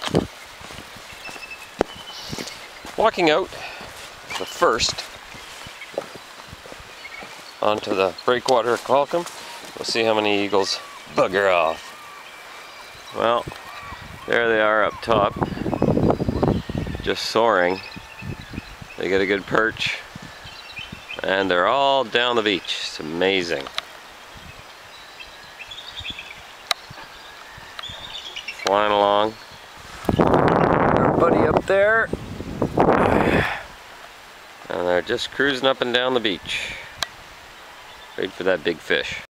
Walking out the first onto the breakwater at Qualcomm. We'll see how many eagles bugger off. Well, there they are up top, just soaring. They get a good perch, and they're all down the beach. It's amazing. Flying along. Our buddy up there. And they're just cruising up and down the beach. Wait for that big fish.